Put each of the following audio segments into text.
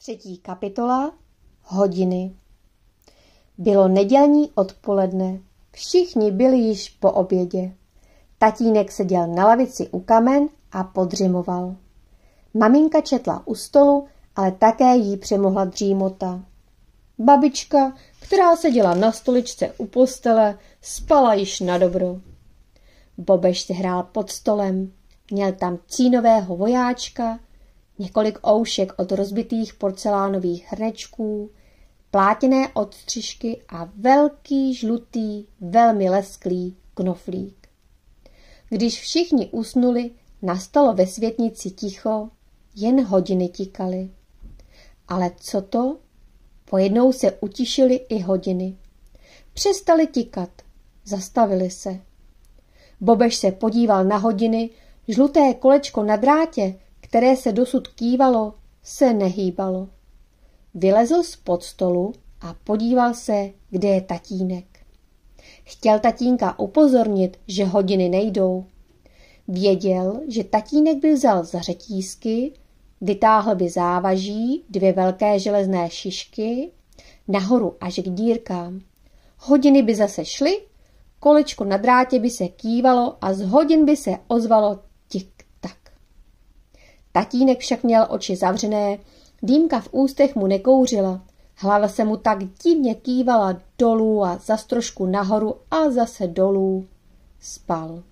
Třetí kapitola. Hodiny. Bylo nedělní odpoledne. Všichni byli již po obědě. Tatínek seděl na lavici u kamen a podřimoval. Maminka četla u stolu, ale také jí přemohla dřímota. Babička, která seděla na stoličce u postele, spala již nadobro. Bobeš si hrál pod stolem. Měl tam cínového vojáčka, několik oušek od rozbitých porcelánových hrnečků, plátěné odstřižky a velký, žlutý, velmi lesklý knoflík. Když všichni usnuli, nastalo ve světnici ticho, jen hodiny tikaly. Ale co to? Pojednou se utišily i hodiny. Přestaly tikat, zastavily se. Bobeš se podíval na hodiny, žluté kolečko na drátě, které se dosud kývalo, se nehýbalo. Vylezl spod stolu a podíval se, kde je tatínek. Chtěl tatínka upozornit, že hodiny nejdou. Věděl, že tatínek by vzal za řetízky, vytáhl by závaží, 2 velké železné šišky, nahoru až k dírkám. Hodiny by zase šly, kolečko na drátě by se kývalo a z hodin by se ozvalo tik-tak. Tatínek však měl oči zavřené, dýmka v ústech mu nekouřila, hlava se mu tak divně kývala dolů a zas trošku nahoru a zase dolů. Spal.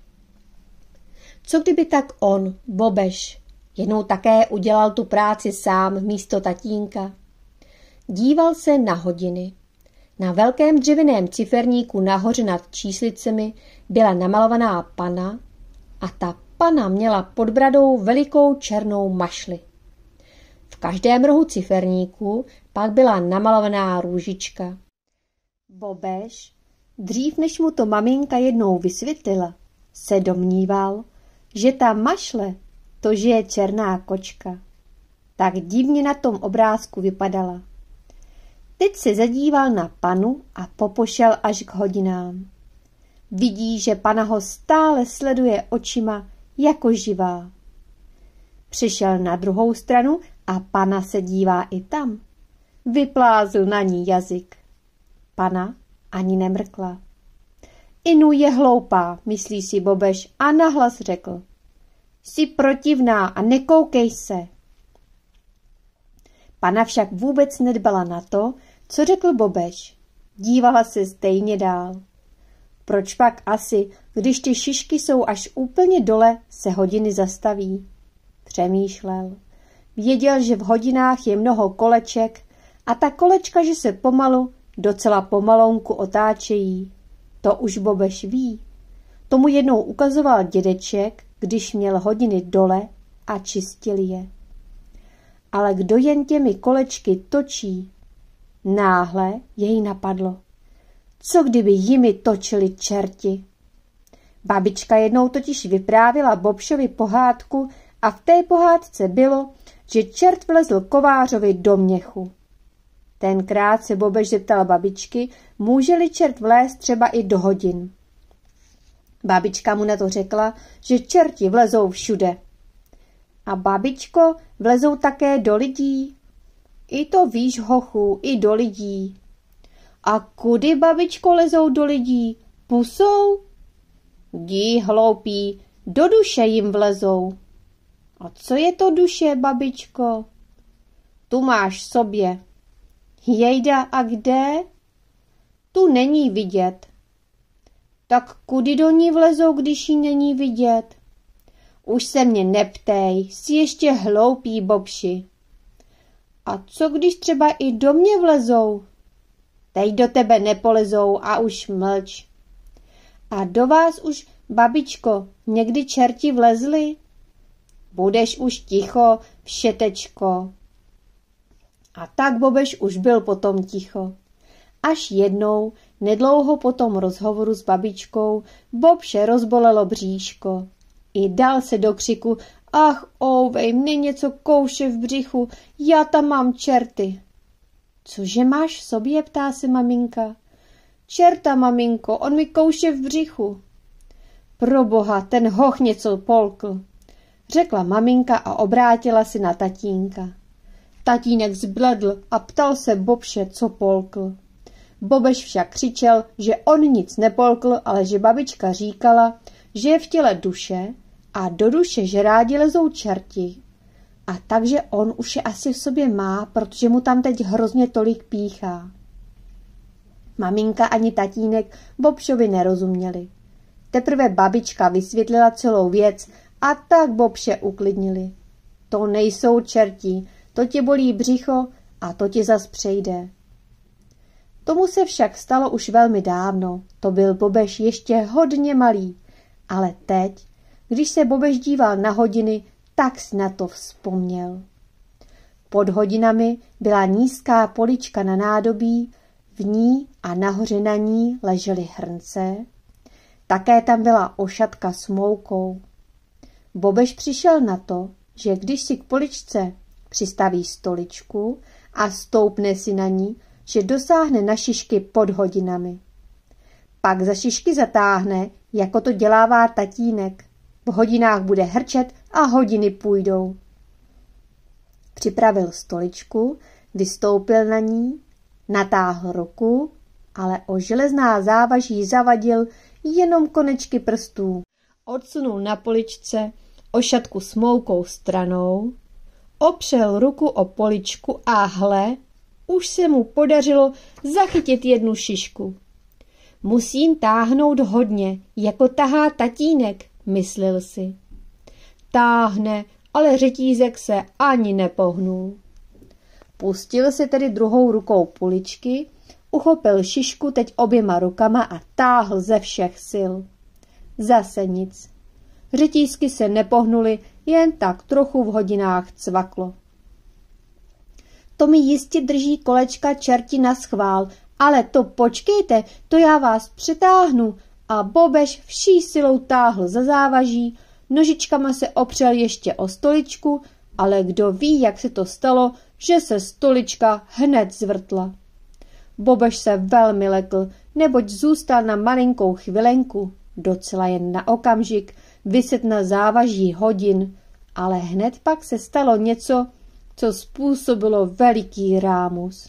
Co kdyby tak on, Bobeš, jednou také udělal tu práci sám místo tatínka? Díval se na hodiny. Na velkém dřevěném ciferníku nahoře nad číslicemi byla namalovaná pana a ta pana měla pod bradou velikou černou mašli. V každém rohu ciferníku pak byla namalovaná růžička. Bobeš, dřív než mu to maminka jednou vysvětlila, se domníval, že ta mašle, to že je černá kočka. Tak divně na tom obrázku vypadala. Teď se zadíval na panu a popošel až k hodinám. Vidí, že pana ho stále sleduje očima jako živá. Přišel na druhou stranu a pana se dívá i tam. Vyplázl na ní jazyk. Pana ani nemrkla. Inu je hloupá, myslí si Bobeš a nahlas řekl. Jsi protivná a nekoukej se. Pana však vůbec nedbala na to, co řekl Bobeš. Dívala se stejně dál. Proč pak asi, když ty šišky jsou až úplně dole, se hodiny zastaví? Přemýšlel. Věděl, že v hodinách je mnoho koleček a ta kolečka, že se pomalu, docela pomalounku otáčejí. To už Bobeš ví. Tomu jednou ukazoval dědeček, když měl hodiny dole a čistil je. Ale kdo jen těmi kolečky točí? Náhle jej napadlo. Co kdyby jimi točili čerti? Babička jednou totiž vyprávěla Bobšovi pohádku a v té pohádce bylo, že čert vlezl kovářovi do měchu. Tenkrát se Bobeš zeptal babičky, může-li čert vlézt třeba i do hodin. Babička mu na to řekla, že čerti vlezou všude. A babičko, vlezou také do lidí? I to víš, hochu, i do lidí. A kudy, babičko, lezou do lidí? Pusou? Dí, hloupí, do duše jim vlezou. A co je to duše, babičko? Tu máš sobě. Jejda, a kde? Tu není vidět. Tak kudy do ní vlezou, když jí není vidět? Už se mě neptej, jsi ještě hloupý, Bobši. A co když třeba i do mě vlezou? Teď do tebe nepolezou a už mlč. A do vás už, babičko, někdy čerti vlezli? Budeš už ticho, všetečko. A tak Bobeš už byl potom ticho. Až jednou, nedlouho po tom rozhovoru s babičkou, Bobše rozbolelo bříško. I dal se do křiku, ach, ouvej, mě něco kouše v břichu, já tam mám čerty. Cože máš v sobě, ptá se maminka. Čerta, maminko, on mi kouše v břichu. Proboha, ten hoch něco polkl, řekla maminka a obrátila se na tatínka. Tatínek zbledl a ptal se Bobše, co polkl. Bobeš však křičel, že on nic nepolkl, ale že babička říkala, že je v těle duše a do duše, že rádi lezou čerti. A takže on už je asi v sobě má, protože mu tam teď hrozně tolik píchá. Maminka ani tatínek Bobšovi nerozuměli. Teprve babička vysvětlila celou věc a tak Bobše uklidnili. To nejsou čerti, to tě bolí břicho a to ti zas přejde. Tomu se však stalo už velmi dávno, to byl Bobeš ještě hodně malý, ale teď, když se Bobeš díval na hodiny, tak si na to vzpomněl. Pod hodinami byla nízká polička na nádobí, v ní a nahoře na ní ležely hrnce. Také tam byla ošatka s moukou. Bobeš přišel na to, že když si k poličce přistaví stoličku a stoupne si na ní, že dosáhne na šišky pod hodinami. Pak za šišky zatáhne, jako to dělává tatínek. V hodinách bude hrčet a hodiny půjdou. Připravil stoličku, vystoupil na ní, natáhl ruku, ale o železná závaží zavadil jenom konečky prstů. Odsunul na poličce ošatku s moukou stranou, opřel ruku o poličku a hle, už se mu podařilo zachytit jednu šišku. Musím táhnout hodně, jako tahá tatínek, myslel si. Táhne, ale řetízek se ani nepohnul. Pustil si tedy druhou rukou poličky, uchopil šišku teď oběma rukama a táhl ze všech sil. Zase nic. Řetízky se nepohnuly, jen tak trochu v hodinách cvaklo. To mi jistě drží kolečka čerti naschvál, ale to počkejte, to já vás přetáhnu. A Bobeš vší silou táhl za závaží, nožičkama se opřel ještě o stoličku, ale kdo ví, jak se to stalo, že se stolička hned zvrtla. Bobeš se velmi lekl, neboť zůstal na malinkou chvilenku, docela jen na okamžik, viset na závaží hodin, ale hned pak se stalo něco, co způsobilo veliký rámus.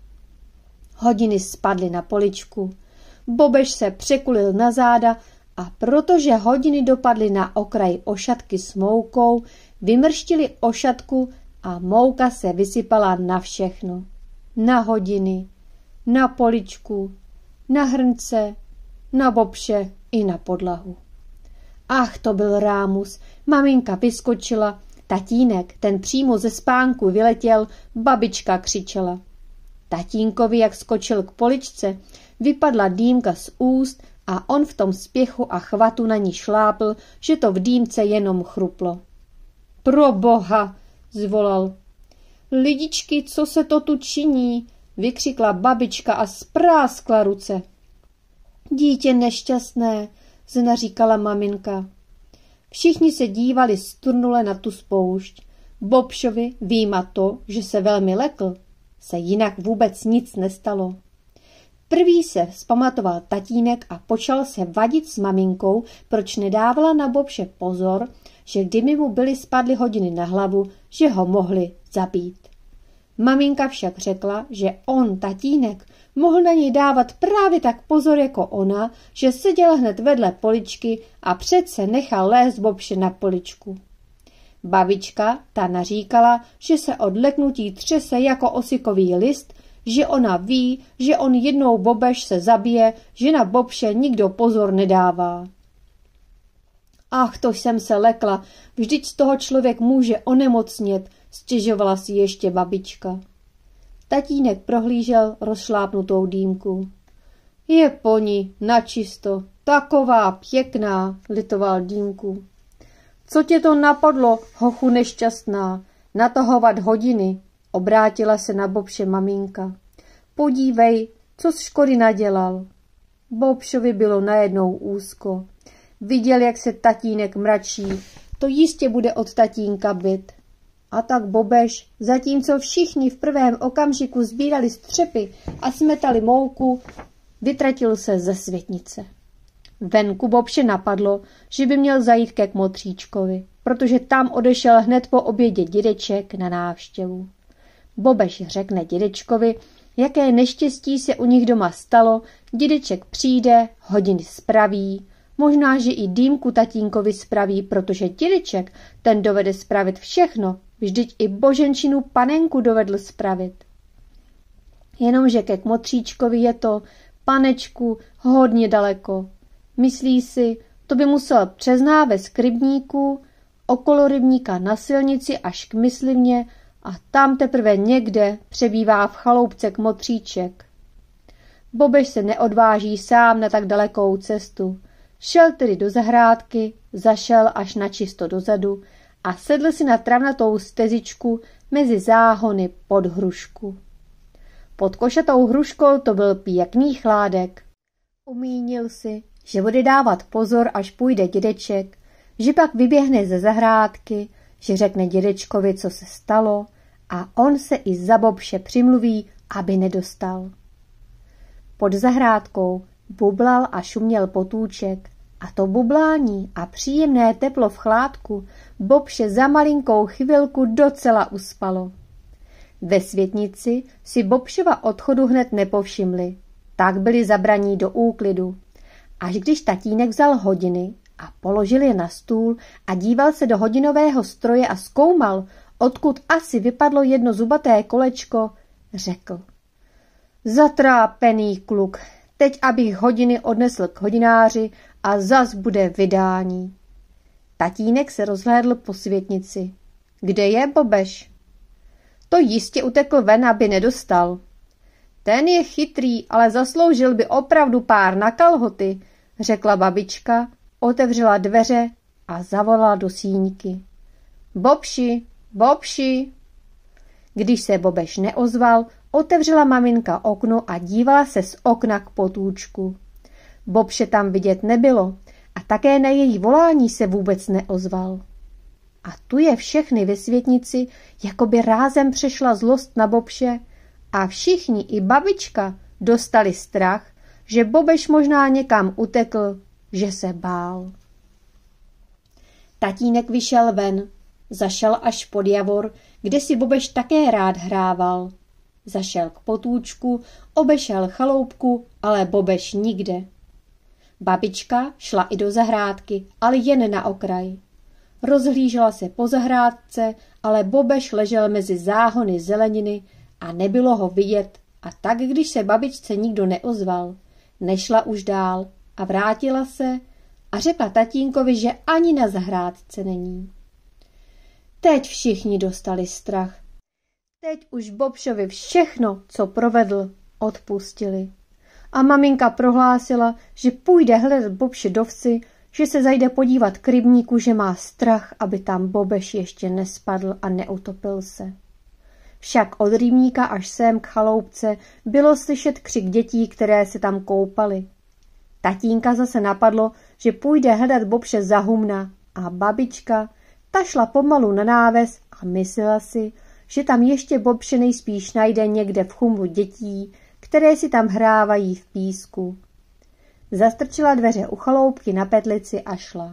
Hodiny spadly na poličku. Bobeš se překulil na záda a protože hodiny dopadly na okraj ošatky s moukou, vymrštili ošatku a mouka se vysypala na všechno. Na hodiny, na poličku, na hrnce, na Bobše i na podlahu. Ach, to byl rámus. Maminka vyskočila, tatínek, ten přímo ze spánku vyletěl, babička křičela. Tatínkovi, jak skočil k poličce, vypadla dýmka z úst a on v tom spěchu a chvatu na ní šlápl, že to v dýmce jenom chruplo. Pro boha, zvolal. Lidičky, co se to tu činí? Vykřikla babička a spráskla ruce. Dítě nešťastné, naříkala maminka. Všichni se dívali sturnule na tu spoušť. Bobšovi, vyjma to, že se velmi lekl, se jinak vůbec nic nestalo. Prvý se vzpamatoval tatínek a počal se vadit s maminkou, proč nedávala na Bobše pozor, že kdyby mu byly spadly hodiny na hlavu, že ho mohli zabít. Maminka však řekla, že on, tatínek, mohl na něj dávat právě tak pozor jako ona, že seděl hned vedle poličky a přece nechal lézt Bobše na poličku. Babička ta naříkala, že se od leknutí třese jako osikový list, že ona ví, že on jednou Bobeš se zabije, že na Bobše nikdo pozor nedává. Ach, to jsem se lekla, vždyť z toho člověk může onemocnět, stěžovala si ještě babička. Tatínek prohlížel rozšlápnutou dýmku. Je po ní, načisto, taková pěkná, litoval dýmku. Co tě to napadlo, hochu nešťastná, natahovat hodiny, obrátila se na Bobše maminka. Podívej, co z škody nadělal. Bobšovi bylo najednou úzko. Viděl, jak se tatínek mračí, to jistě bude od tatínka byt. A tak Bobeš, zatímco všichni v prvém okamžiku sbírali střepy a smetali mouku, vytratil se ze světnice. Venku Bobše napadlo, že by měl zajít ke kmotříčkovi, protože tam odešel hned po obědě dědeček na návštěvu. Bobeš řekne dědečkovi, jaké neštěstí se u nich doma stalo, dědeček přijde, hodiny spraví, možná, že i dýmku tatínkovi spraví, protože dědeček ten dovede spravit všechno, vždyť i boženčinu panenku dovedl spravit. Jenomže ke kmotříčkovi je to, panečku, hodně daleko. Myslí si, to by musel přes náves k rybníku, okolo rybníka na silnici až k myslivně a tam teprve někde přebývá v chaloupce kmotříček. Bobeš se neodváží sám na tak dalekou cestu. Šel tedy do zahrádky, zašel až na čisto dozadu a sedl si na travnatou stezičku mezi záhony pod hrušku. Pod košatou hruškou to byl pěkný chládek. Umínil si, že bude dávat pozor, až půjde dědeček, že pak vyběhne ze zahrádky, že řekne dědečkovi, co se stalo, a on se i za Bobše přimluví, aby nedostal. Pod zahrádkou bublal a šuměl potůček a to bublání a příjemné teplo v chládku Bobše za malinkou chvilku docela uspalo. Ve světnici si Bobšova odchodu hned nepovšimli, tak byli zabraní do úklidu. Až když tatínek vzal hodiny a položil je na stůl a díval se do hodinového stroje a zkoumal, odkud asi vypadlo jedno zubaté kolečko, řekl: Zatrápený kluk, teď abych hodiny odnesl k hodináři a zas bude vydání. Tatínek se rozhlédl po světnici. Kde je Bobeš? To jistě utekl ven, aby nedostal. Ten je chytrý, ale zasloužil by opravdu pár na kalhoty, řekla babička, otevřela dveře a zavolala do síňky. Bobši, Bobši. Když se Bobeš neozval, otevřela maminka okno a dívala se z okna k potůčku. Bobše tam vidět nebylo a také na její volání se vůbec neozval. A tu je všechny ve světnici, jako by rázem přešla zlost na Bobše a všichni i babička dostali strach, že Bobeš možná někam utekl, že se bál. Tatínek vyšel ven, zašel až pod javor, kde si Bobeš také rád hrával. Zašel k potůčku, obešel chaloupku, ale Bobeš nikde. Babička šla i do zahrádky, ale jen na okraj. Rozhlížela se po zahrádce, ale Bobeš ležel mezi záhony zeleniny a nebylo ho vidět, a tak, když se babičce nikdo neozval, nešla už dál a vrátila se a řekla tatínkovi, že ani na zahrádce není. Teď všichni dostali strach. Teď už Bobšovi všechno, co provedl, odpustili. A maminka prohlásila, že půjde hledat Bobše do vsi, že se zajde podívat k rybníku, že má strach, aby tam Bobeš ještě nespadl a neutopil se. Však od rybníka až sem k chaloupce bylo slyšet křik dětí, které se tam koupaly. Tatínka zase napadlo, že půjde hledat Bobše za humna a babička, ta šla pomalu na náves a myslela si, že tam ještě Bobše nejspíš najde někde v chumlu dětí, které si tam hrávají v písku. Zastrčila dveře u chaloupky na petlici a šla.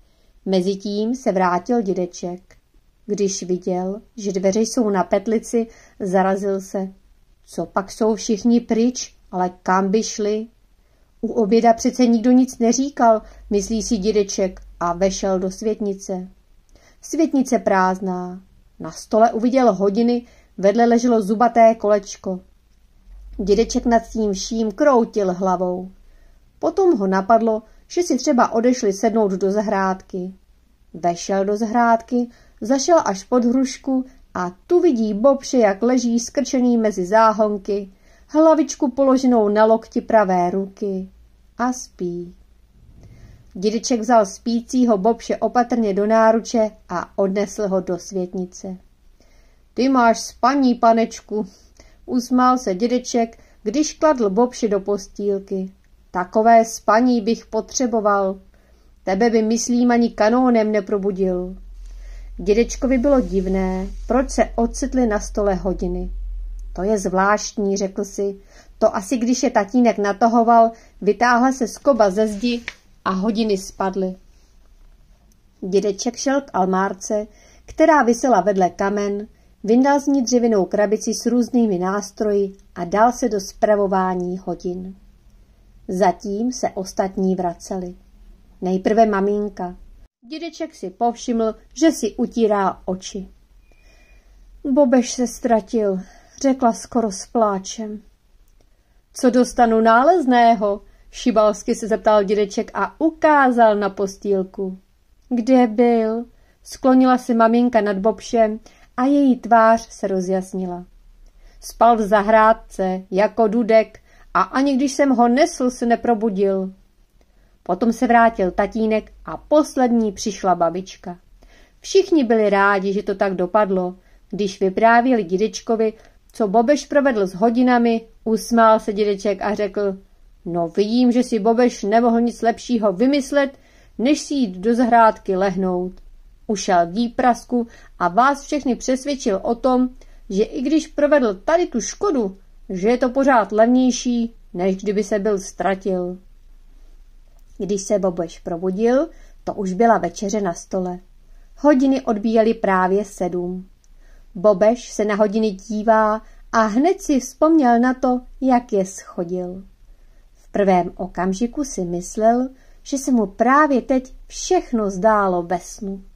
Mezitím se vrátil dědeček. Když viděl, že dveře jsou na petlici, zarazil se. Co pak jsou všichni pryč, ale kam by šli? U oběda přece nikdo nic neříkal, myslí si dědeček a vešel do světnice. Světnice prázdná. Na stole uviděl hodiny, vedle leželo zubaté kolečko. Dědeček nad tím vším kroutil hlavou. Potom ho napadlo, že si třeba odešli sednout do zahrádky. Vešel do zahrádky, zašel až pod hrušku a tu vidí Bobše, jak leží skrčený mezi záhonky, hlavičku položenou na lokti pravé ruky a spí. Dědeček vzal spícího Bobše opatrně do náruče a odnesl ho do světnice. Ty máš spaní, panečku, usmál se dědeček, když kladl Bobše do postýlky. Takové spaní bych potřeboval. Tebe by, myslím, ani kanónem neprobudil. Dědečkovi bylo divné, proč se ocitly na stole hodiny. To je zvláštní, řekl si. To asi když je tatínek natahoval, vytáhla se skoba ze zdi a hodiny spadly. Dědeček šel k almárce, která visela vedle kamen, vyndal z ní dřevěnou krabici s různými nástroji a dal se do spravování hodin. Zatím se ostatní vraceli. Nejprve maminka. Dědeček si povšiml, že si utírá oči. Bobeš se ztratil, řekla skoro s pláčem. Co dostanu nálezného? Šibalsky se zeptal dědeček a ukázal na postýlku. Kde byl? Sklonila se maminka nad Bobšem a její tvář se rozjasnila. Spal v zahrádce, jako dudek, a ani když jsem ho nesl, se neprobudil. Potom se vrátil tatínek a poslední přišla babička. Všichni byli rádi, že to tak dopadlo. Když vyprávěli dědečkovi, co Bobeš provedl s hodinami, usmál se dědeček a řekl: No vidím, že si Bobeš nemohl nic lepšího vymyslet, než si jít do zahrádky lehnout. Ušel k výprasku a vás všechny přesvědčil o tom, že i když provedl tady tu škodu, že je to pořád levnější, než kdyby se byl ztratil. Když se Bobeš probudil, to už byla večeře na stole. Hodiny odbíjely právě 7. Bobeš se na hodiny dívá a hned si vzpomněl na to, jak je schodil. V prvém okamžiku si myslel, že se mu právě teď všechno zdálo ve snu.